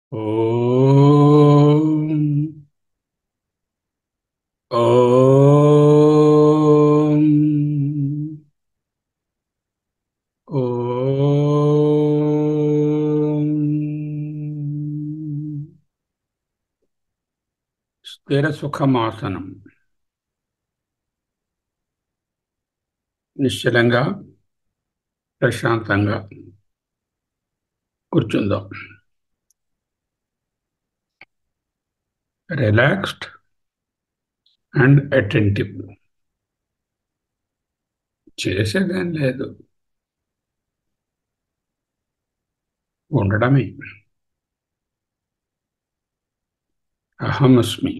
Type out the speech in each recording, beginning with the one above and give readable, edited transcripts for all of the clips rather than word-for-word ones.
ఓం ఓం ఓం స్థిర సుఖమాసనం. నిశ్చలంగా ప్రశాంతంగా కూర్చుందాం. Relaxed and attentive. చేసేదేం లేదు, ఉండడమే. అహమస్మి,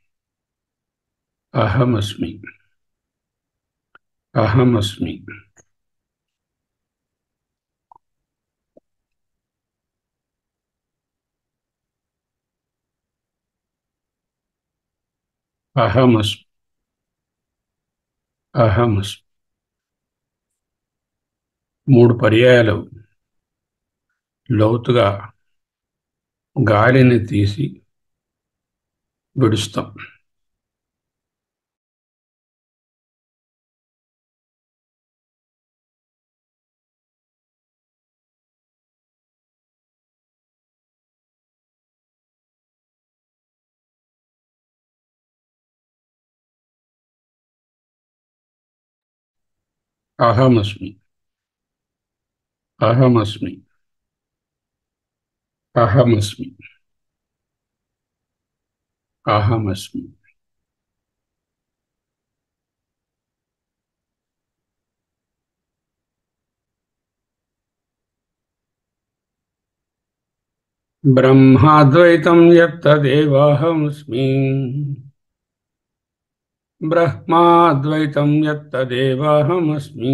అహమస్మి, అహమస్మి. అహమస్మి, అహమస్మి. 3 పర్యాయాలు లోతుగా గాలిని తీసి విడుస్తాం. అహమస్మి, అహమస్మి, అహమస్మి, అహమస్మి. బ్రహ్మాద్వైతం యత్తదేవాహమస్మి. బ్రహ్మాద్వైతం యత్తదేవాహమస్మి.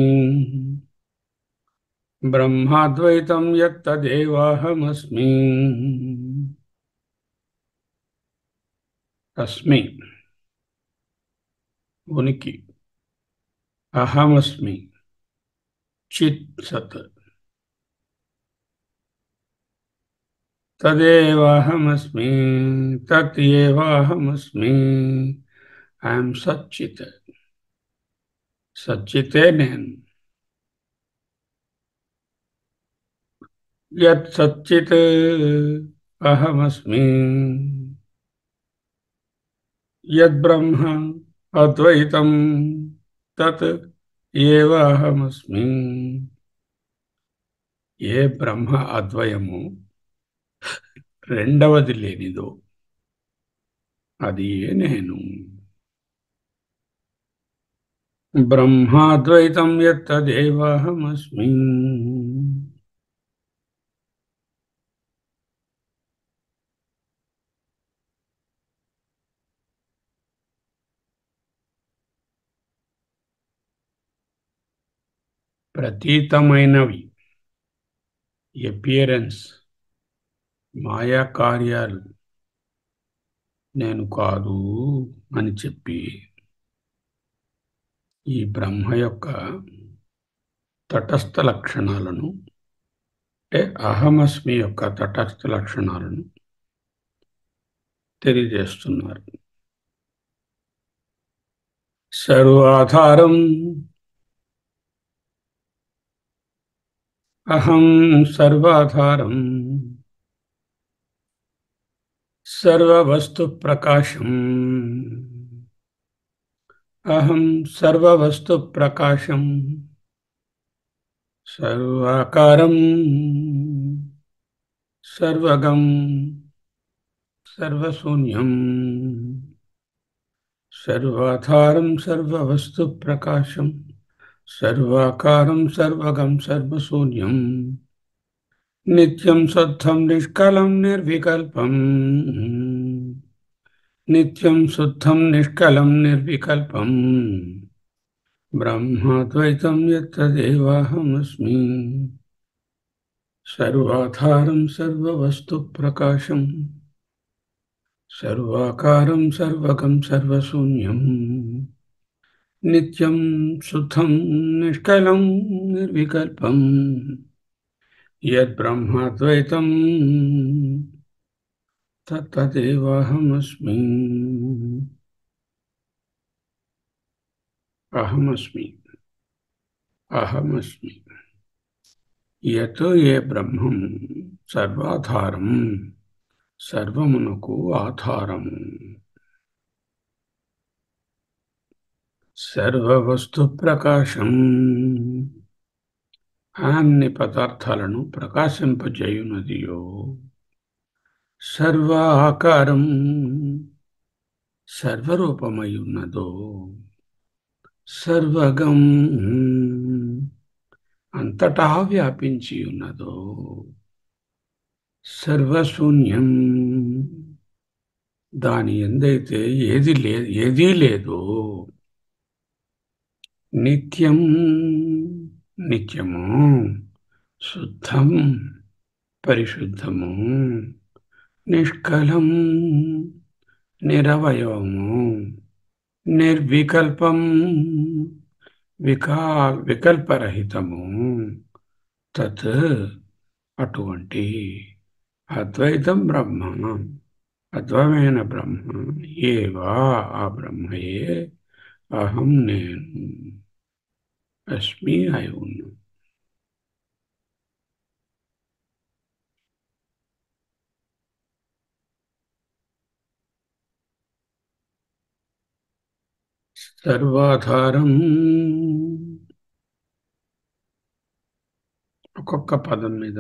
బ్రహ్మాద్వైతం యత్తదేవాహమస్మి. అస్మి, ఉనికి. అహమస్మి, చిత్ సత్. తదేవాహమస్మి, తత్ ఏవాహమస్మి. ఐఎమ్ సచ్చిత్. సచ్చితే నేను. యత్ సచ్చిత్ అహమస్మి. యద్ బ్రహ్మ అద్వైతం తత్ ఏవ అహమస్మి. ఏ బ్రహ్మ అద్వయము రెండవది లేనిదో అది ఏ నేను. బ్రహ్మాద్వైతం యత్తదేవాహమస్మి. ప్రతీతమైనవి, ఎపియరెన్స్, మాయా కార్యాలు నేను కాదు అని చెప్పి ఈ బ్రహ్మ యొక్క తటస్థ లక్షణాలను, అంటే అహమస్మి యొక్క తటస్థ లక్షణాలను తెలియజేస్తున్నారు. సర్వాధారం అహం, సర్వాధారం సర్వవస్తు ప్రకాశం. అహం సర్వవస్తు ప్రకాశం సర్వాకారం సర్వగం సర్వశూన్యం. సర్వాధారం సర్వవస్తు ప్రకాశం సర్వాకారం సర్వగం సర్వశూన్యం. నిత్యం శుద్ధం నిష్కలం నిర్వికల్పం. నిత్యం శుద్ధం నిష్కలం నిర్వికల్పం. బ్రహ్మాద్వైతం యత్తదేవాహమస్మి. సర్వాధారం సర్వవస్తు ప్రకాశం సర్వాకారం సర్వగం సర్వశూన్యం. నిత్యం శుద్ధం నిష్కలం నిర్వికల్పం. యద్బ్రహ్మాద్వైతం తత్తదేవాహమస్మి. అహమస్మి. అహమస్మి. యత్ ఏ బ్రహ్మం సర్వాధారం, సర్వమునకు ఆధారము. సర్వవస్తు ప్రకాశం, అన్ని పదార్థాలను ప్రకాశింపజేయునదియో. సర్వ ఆకారం, సర్వరూపమై ఉన్నదో. సర్వగం, అంతటా వ్యాపించి ఉన్నదో. సర్వశూన్యం, దాని ఎందైతే ఏదీ లేదో. నిత్యం, నిత్యము. శుద్ధం, పరిశుద్ధము. నిష్కలం, నిరవయవము. నిర్వికల్పం, వికల్పరహితము. తత్, అటువంటి అద్వైతం బ్రహ్మ, అద్వైతమైన బ్రహ్మ. ఏవా, ఆ బ్రహ్మయే. అహం, నేను. అస్మి, అయి ఉన్నాను. సర్వాధారం. ఒక్కొక్క పదం మీద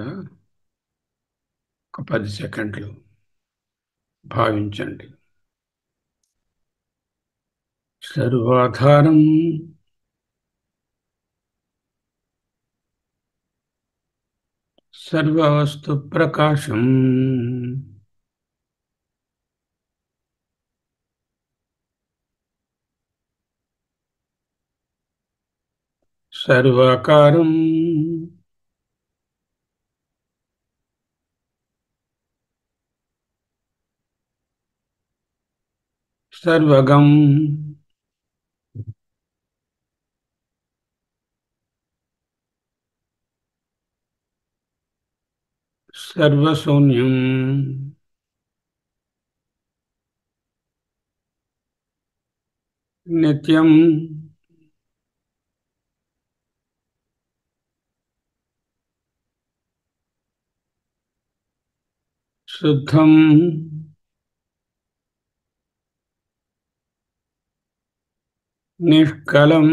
ఒక 10 సెకండ్లు భావించండి. సర్వాధారం, సర్వవస్తు ప్రకాశం. సర్వాకారం, సర్వగం. సర్వశూన్యం. నిత్యం, శుద్ధం, నిష్కలం.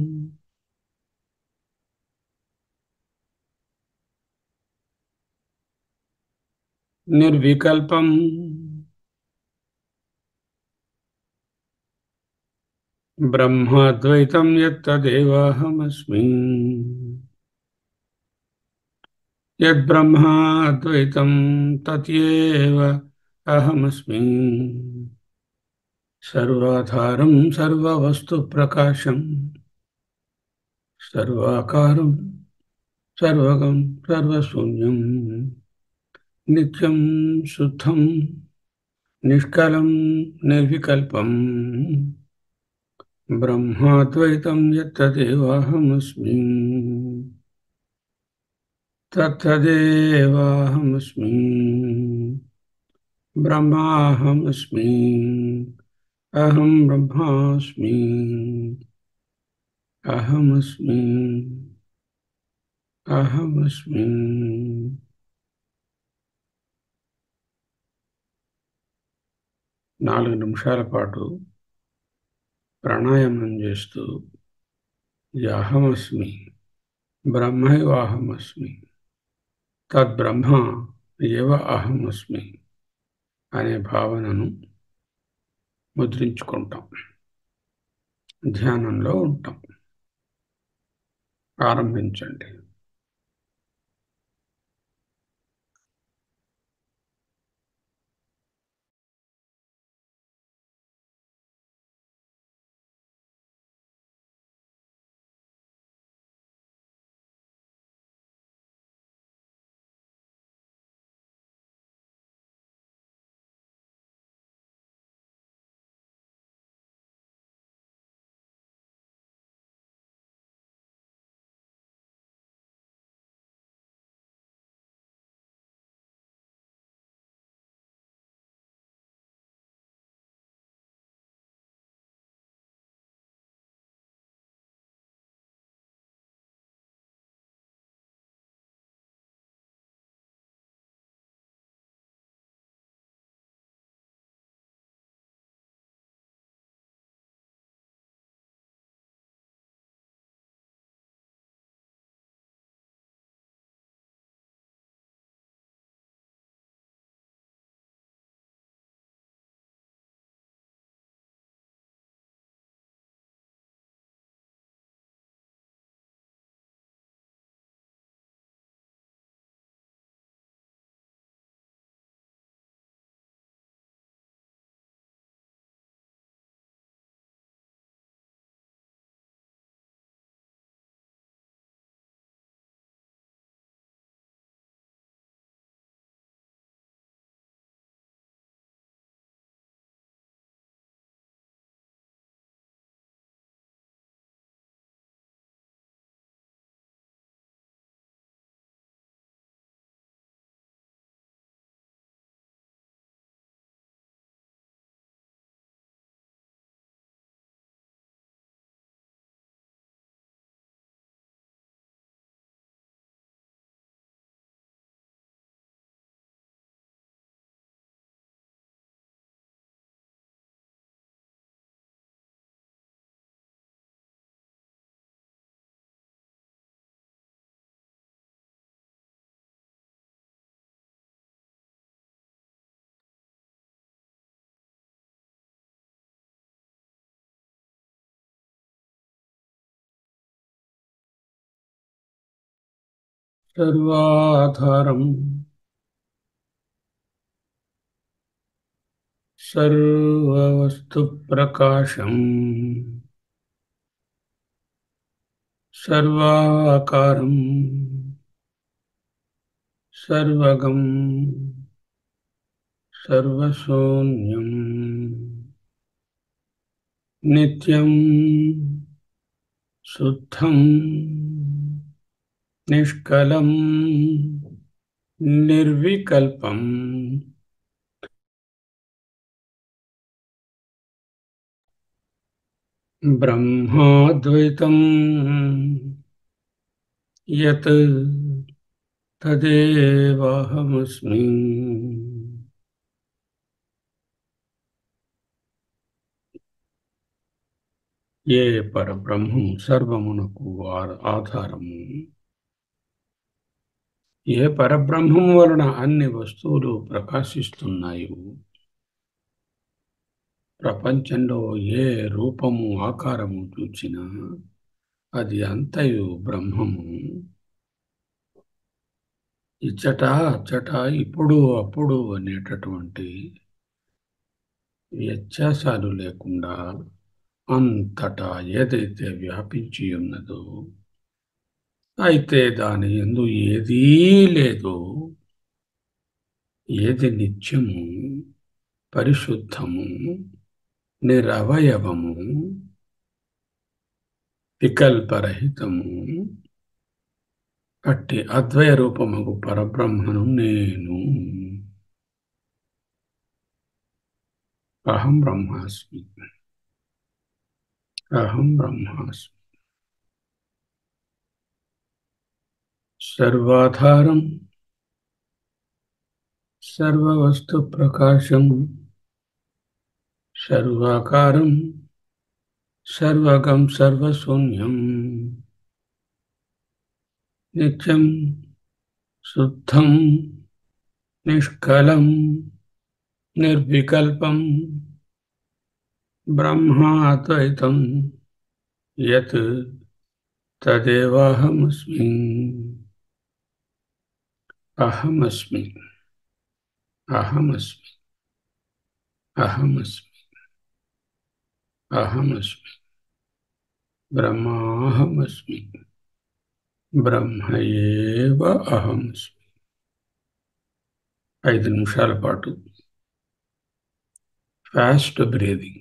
నిర్వికల్పం. బ్రహ్మాద్వైతం యత్తదేవాహమస్మి. యద్బ్రహ్మా అద్వైతం తత్యేవ అహమస్మి. సర్వాధారం, సర్వవస్తు ప్రకాశం. సర్వాకారం, సర్వగం, సర్వశూన్యం. నిత్యం, శుద్ధం, నిష్కలం, నిర్వికల్పం. బ్రహ్మాద్వైతం యత్తదేవాహమస్మి. తత్తదేవాహమస్మి. బ్రహ్మాహమస్మి. అహం బ్రహ్మాస్మి. అహమస్మి. అహమస్మి. 4 నిమిషాల పాటు ప్రాణాయామం చేస్తూ ఈ అహమస్మి, బ్రహ్మైవాహమస్మి, తద్బ్రహ్మ ఏవ అహమస్మి అనే భావనను ముద్రించుకుంటాం. ధ్యానంలో ఉంటాం. ఆరంభించండి. సర్వాధారం సర్వవస్తుప్రకాశం సర్వాకారం సర్వగం సర్వశూన్యం నిత్యం శుద్ధం నిష్కలం నిర్వికల్పం బ్రహ్మాద్వైతం యత్ తదేవాహమస్మి. ఏ పరబ్రహ్మం సర్వమునకు ఆధారము, ఏ పరబ్రహ్మం వలన అన్ని వస్తువులు ప్రకాశిస్తున్నాయో, ప్రపంచంలో ఏ రూపము ఆకారము చూచినా అది అంతయు బ్రహ్మము. ఇచ్చట అచ్చట ఇప్పుడు అప్పుడు అనేటటువంటి వ్యత్యాసాలు లేకుండా అంతటా ఏదైతే వ్యాపించి ఉన్నదో, అయితే దాని యందు ఏదీ లేదో, ఏది నిత్యము, పరిశుద్ధము, నిరవయవము, వికల్పరహితము, అట్టి అద్వయ రూపముగు పరబ్రహ్మను నేను. అహం బ్రహ్మాస్మి. అహం బ్రహ్మాస్మి. సర్వాధారం సర్వవస్తు ప్రకాశం సర్వాకారం సర్వగం సర్వశూన్యం నిత్యం శుద్ధం నిష్కలం నిర్వికల్పం బ్రహ్మాద్వైతం యత్ తదేవాహమస్మి. అహమస్మి. అహమస్మి. అహమస్మి. అహమస్మి. బ్రహ్మాహమస్మి. బ్రహ్మ ఏవ అహమస్మి. 5 నిమిషాల పాటు fast breathing.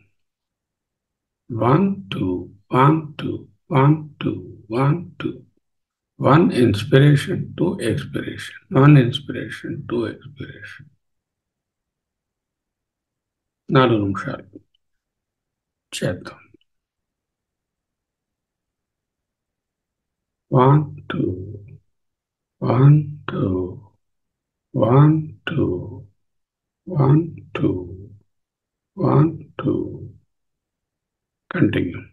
1 2 1 2 1 2 1 2. 1 inspiration, 2 expiration. 1 inspiration, 2 expiration. 4 నిమిషాలు చేద్దాం. 1 2 1 2 1 2 1 2 1 2. Continue.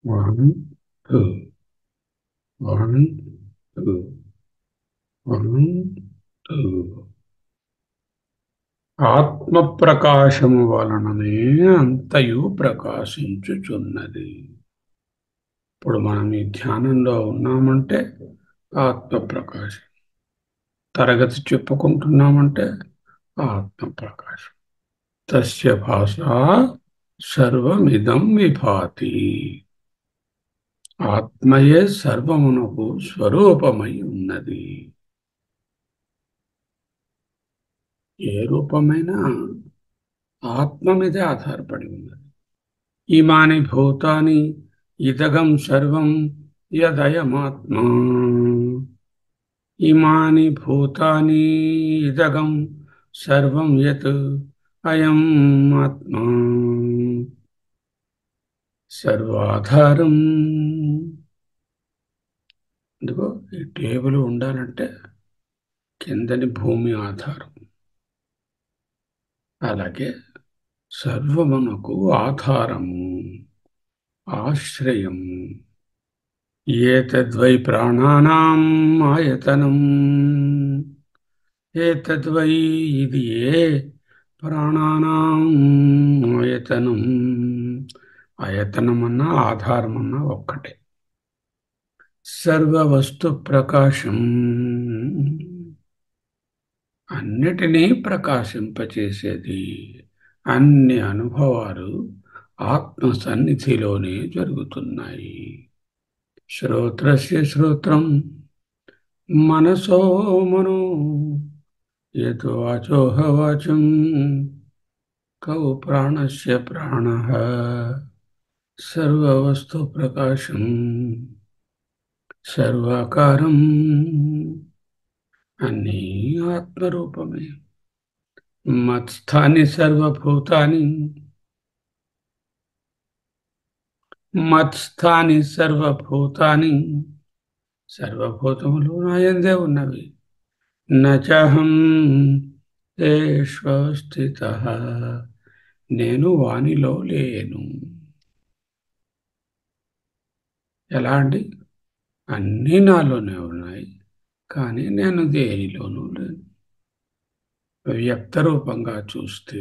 One, two, one, two, one, two. ఆత్మ ప్రకాశము వలననే అంతయు ప్రకాశించుచున్నది. ఇప్పుడు మనం ఈ ధ్యానంలో ఉన్నామంటే ఆత్మ ప్రకాశం. తరగతి చెప్పుకుంటున్నామంటే ఆత్మ ప్రకాశం. తస్య భాషా సర్వమిదం విభాతి. ఆత్మయే సర్వమునకు స్వరూపమై ఉన్నది. ఏ రూపమైనా ఆత్మ మీదే ఆధారపడి ఉన్నది. ఇమాని భూతాని ఇదగం సర్వం యదయమాత్మా. ఇమాని భూతాని ఇదగం సర్వం యత్ అయం ఆత్మా. సర్వాధారం. ఇదిగో ఈ టేబుల్ ఉండాలంటే కిందని భూమి ఆధారం. అలాగే సర్వమునకు ఆధారము, ఆశ్రయము. ఏతద్వై ప్రాణానాం ఆయతనం. ఏతద్వై ఇది ఏ ప్రాణానాం ఆయతనం. ఆయతనమన్నా ఆధారమన్నా ఒక్కటే. సర్వవస్తు ప్రకాశం. అన్నిటినీ ప్రకాశింపచేసేది. అన్ని అనుభవాలు ఆత్మ సన్నిధిలోనే జరుగుతున్నాయి. శ్రోత్రస్య శ్రోత్రం మనసో మనో యత్ వాచోహ వాచం కౌ ప్రాణస్య ప్రాణః. సర్వవస్తు ప్రకాశం సర్వాకారం. అన్నీ ఆత్మరూపమే. మత్స్థాని సర్వభూతాని. మత్స్థాని సర్వభూతాని. సర్వభూతములు నాయందే ఉన్నవి. నచహం తేష్వస్థితః. నేను వానిలో లేను. ఎలా అండి? అన్నీ నాలోనే ఉన్నాయి, కానీ నేను దేనిలోనూ లేను. వ్యక్త రూపంగా చూస్తే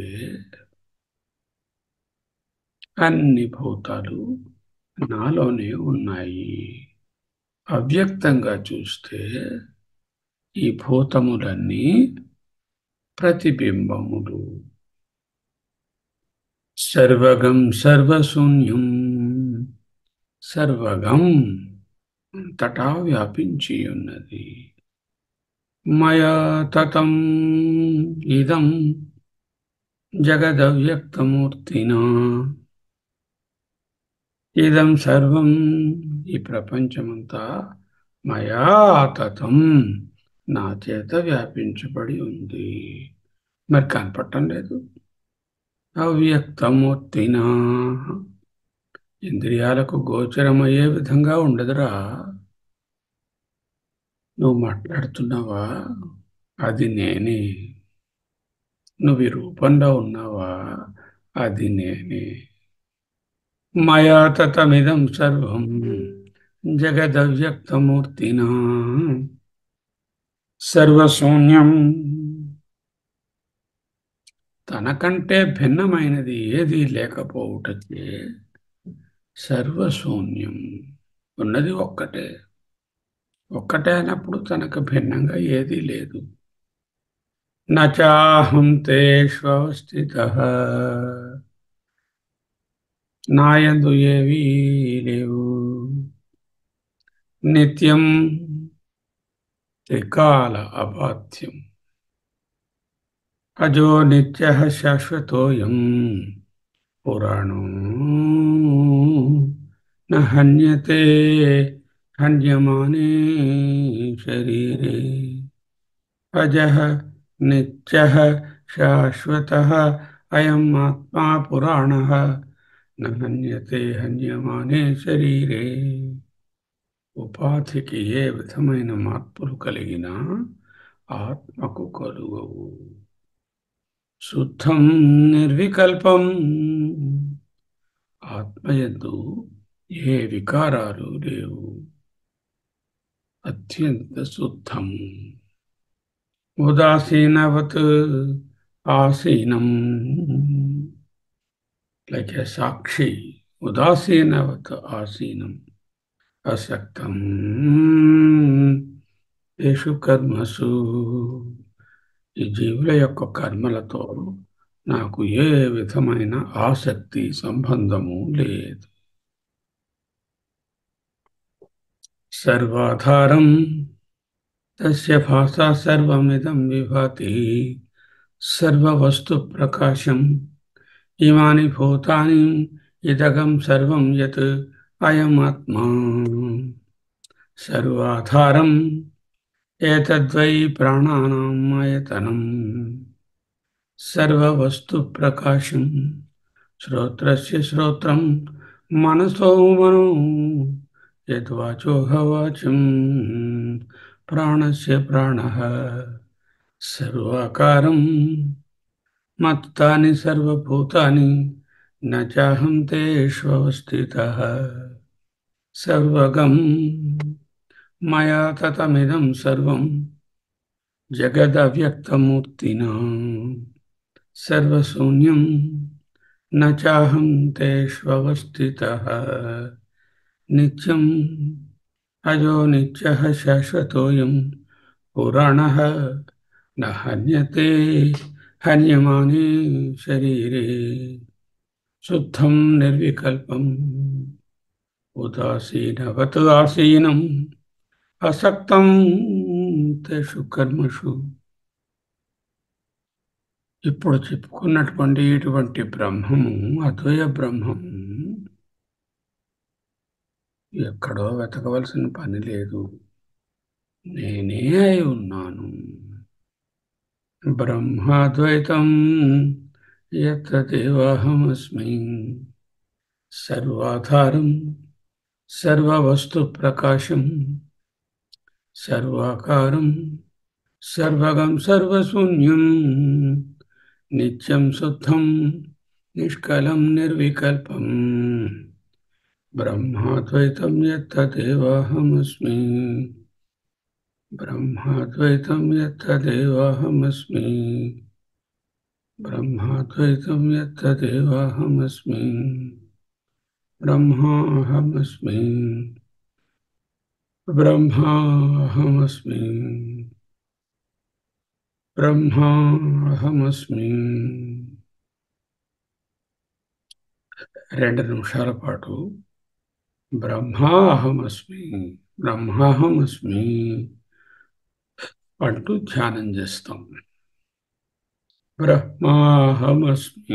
అన్ని భూతాలు నాలోనే ఉన్నాయి. అవ్యక్తంగా చూస్తే ఈ భూతములన్నీ ప్రతిబింబములు. సర్వగం సర్వశూన్యం. సర్వగం అంతటా వ్యాపించి ఉన్నది. మయా తతం ఇదం జగదవ్యక్తమూర్తినా. ఇదం సర్వం ఈ ప్రపంచమంతా మయా తతం నా చేత వ్యాపించబడి ఉంది. మరి కనపడటం లేదు. అవ్యక్తమూర్తినా ఇంద్రియాలకు గోచరమయ్యే విధంగా ఉండదురా. నువ్వు మాట్లాడుతున్నావా? అది నేనే. నువ్వు ఈ రూపంలో ఉన్నావా? అది నేనే. మయా తతమిదం సర్వం జగదవ్యక్తమూర్తినా సర్వశూన్యం. తనకంటే భిన్నమైనది ఏది లేకపోవుటచే సర్వశూన్యం. ఉన్నది ఒక్కటే. ఒక్కటే అయినప్పుడు తనకు భిన్నంగా ఏదీ లేదు. నచాహం తేష్వస్థితః. నాయందు ఏవీ లేవు. నిత్యం త్రికాల అబాధ్యం. అజో నిత్యః శాశ్వతోయం పురాణో న హన్యతే హన్యమానే శరీరే. అజః నిత్యః శాశ్వతః అయం ఆత్మా పురాణః న హన్యతే హన్యమానే శరీరే. ఉపాధికి ఏ విధమైన మార్పులు కలిగినా ఆత్మకు కలుగవు. శుద్ధం నిర్వికల్పం. ఆత్మయందు ఏ వికారాలు లేవు. అత్యంత శుద్ధము. ఉదాసీనవత్ ఆసీనం. లైక్ ఏ సాక్షి. ఉదాసీనవత్ ఆసీనం. అసక్తం ఏషు కర్మసు. ఈ జీవుల యొక్క కర్మలతో నాకు ఏ విధమైన ఆసక్తి సంబంధము లేదు. సర్వాధారం తస్య భాషా సర్వమిదం విభాతి. సర్వవస్తు ప్రకాశం ఇమాని భూతాని ఇదగం సర్వం యత్ అయం ఆత్మా. సర్వాధారం ఏతద్వై ప్రాణానాం ఆయతనం. సర్వవస్తు ప్రకాశం శ్రోత్రస్య శ్రోత్రం మనసో మనో యద్వాచోహ వాచం ప్రాణస్య ప్రాణః. సర్వాకారం మత్తాని సర్వభూతాని న చాహం తేష్వస్థితః. సర్వగం మయా తతమిదం సర్వం జగదవ్యక్తమూర్తినా. సర్వశూన్యం న చాహం తేష్వస్థితః. నిత్యం అజో నిత్యః శాశ్వతోయం పురాణః న హన్యతే హన్యమానే శరీరే. శుద్ధం నిర్వికల్పం ఉదాసీనవత్ ఆసీనం అసక్తం తేషు కర్మషు. ఇప్పుడు చెప్పుకున్నటువంటి ఇటువంటి బ్రహ్మము, అద్వయ బ్రహ్మము ఎక్కడో వెతకవలసిన పని లేదు. నేనే అయి ఉన్నాను. బ్రహ్మాద్వైతం యత్తదేవాహమస్మి. సర్వాధారం సర్వవస్తు ప్రకాశం సర్వాకారం సర్వగం సర్వశూన్యం నిత్యం శుద్ధం నిష్కలం నిర్వికల్పం. బ్రహ్మాద్వైతం యత్తదేవాహమస్మి. బ్రహ్మాద్వైతం యత్తదేవాహమస్మి. బ్రహ్మాద్వైతం యత్తదేవాహమస్మి. బ్రహ్మాహమస్మి. బ్రహ్మాహమస్మి. బ్రహ్మాహమస్మి. 2 నిమిషాల పాటు బ్రహ్మాహమస్మి బ్రహ్మాహమస్మి అంటూ ధ్యానం చేస్తాం. బ్రహ్మాహమస్మి.